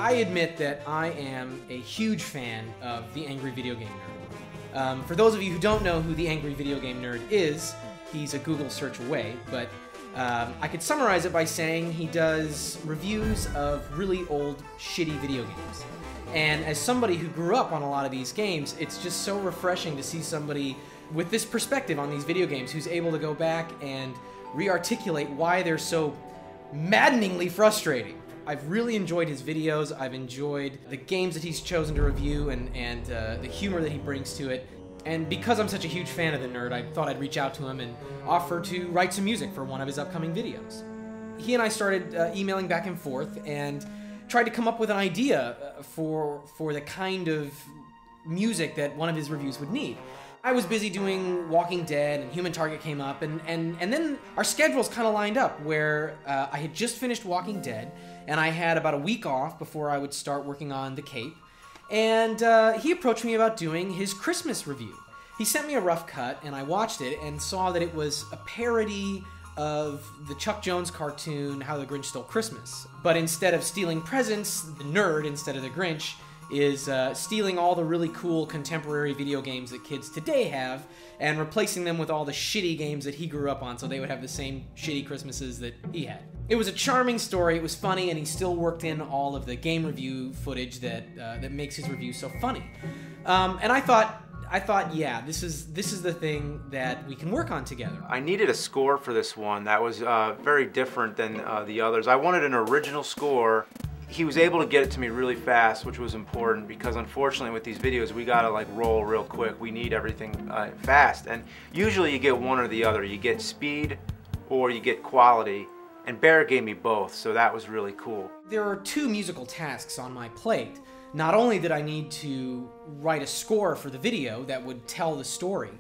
I admit that I am a huge fan of the Angry Video Game Nerd. For those of you who don't know who the Angry Video Game Nerd is, he's a Google search away, but I could summarize it by saying he does reviews of really old, shitty video games. And as somebody who grew up on a lot of these games, it's just so refreshing to see somebody with this perspective on these video games who's able to go back and re-articulate why they're so maddeningly frustrating. I've really enjoyed his videos. I've enjoyed the games that he's chosen to review and the humor that he brings to it. And because I'm such a huge fan of the nerd, I thought I'd reach out to him and offer to write some music for one of his upcoming videos. He and I started emailing back and forth and tried to come up with an idea for the kind of music that one of his reviews would need. I was busy doing Walking Dead, and Human Target came up, and then our schedules kind of lined up where I had just finished Walking Dead, and I had about a week off before I would start working on The Cape, and he approached me about doing his Christmas review. He sent me a rough cut, and I watched it and saw that it was a parody of the Chuck Jones cartoon, How the Grinch Stole Christmas. But instead of stealing presents, the nerd, instead of the Grinch, is stealing all the really cool contemporary video games that kids today have and replacing them with all the shitty games that he grew up on so they would have the same shitty Christmases that he had. It was a charming story, it was funny, and he still worked in all of the game review footage that makes his review so funny. And I thought, yeah, this is the thing that we can work on together. I needed a score for this one that was very different than the others. I wanted an original score. He was able to get it to me really fast, which was important because unfortunately with these videos we gotta like roll real quick. We need everything fast, and usually you get one or the other. You get speed or you get quality, and Bear gave me both, so that was really cool. There are two musical tasks on my plate. Not only did I need to write a score for the video that would tell the story,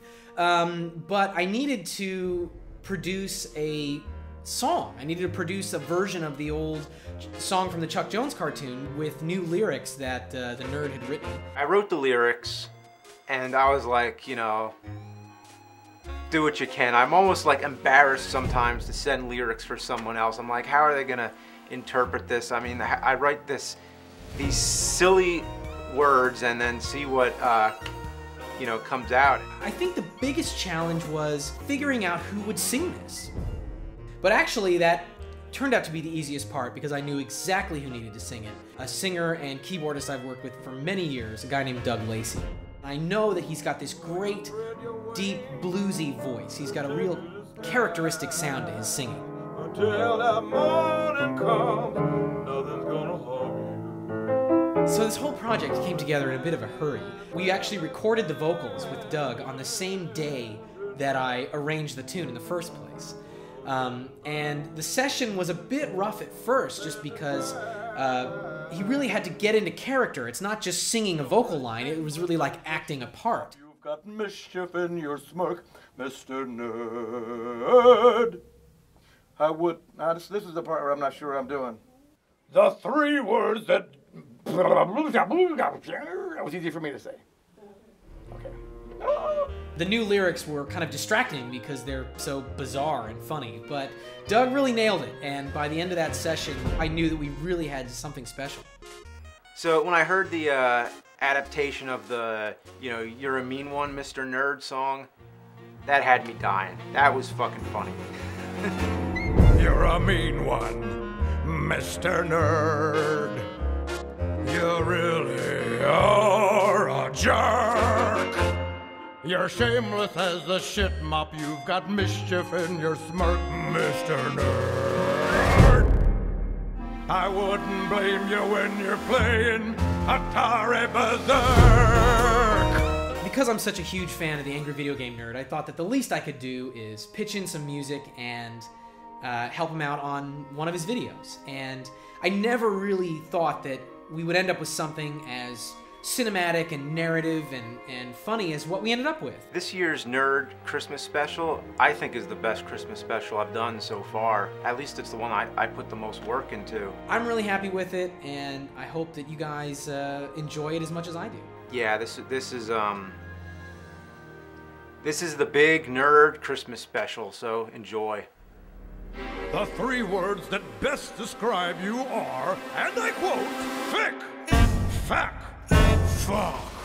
but I needed to produce a song. I needed to produce a version of the old song from the Chuck Jones cartoon with new lyrics that the nerd had written. I wrote the lyrics, and I was like, you know, do what you can. I'm almost like embarrassed sometimes to send lyrics for someone else. I'm like, how are they gonna interpret this? I mean, I write these silly words and then see what you know, comes out. I think the biggest challenge was figuring out who would sing this. But actually that turned out to be the easiest part because I knew exactly who needed to sing it. A singer and keyboardist I've worked with for many years, a guy named Doug Lacey. I know that he's got this great, deep, bluesy voice. He's got a real characteristic sound to his singing. Until that morning comes, nothing's gonna harm you. So this whole project came together in a bit of a hurry. We actually recorded the vocals with Doug on the same day that I arranged the tune in the first place. And the session was a bit rough at first just because he really had to get into character. It's not just singing a vocal line, it was really like acting a part. You've got mischief in your smirk, Mr. Nerd. Now this is the part where I'm not sure what I'm doing. The three words that was easy for me to say. Okay. The new lyrics were kind of distracting because they're so bizarre and funny, but Doug really nailed it, and by the end of that session, I knew that we really had something special. So when I heard the adaptation of the, you know, You're a Mean One, Mr. Nerd song, that had me dying. That was fucking funny. You're a mean one, Mr. Nerd. You really are a jerk. You're shameless as the shit mop. You've got mischief in your smirk, Mr. Nerd. I wouldn't blame you when you're playing Atari Berserk. Because I'm such a huge fan of the Angry Video Game Nerd, I thought that the least I could do is pitch in some music and help him out on one of his videos. And I never really thought that we would end up with something as cinematic and narrative and funny as what we ended up with. This year's Nerd Christmas special, I think, is the best Christmas special I've done so far. At least it's the one I put the most work into. I'm really happy with it, and I hope that you guys enjoy it as much as I do. Yeah, this is the big Nerd Christmas special, so enjoy. The three words that best describe you are, and I quote, fick, fack, fuck.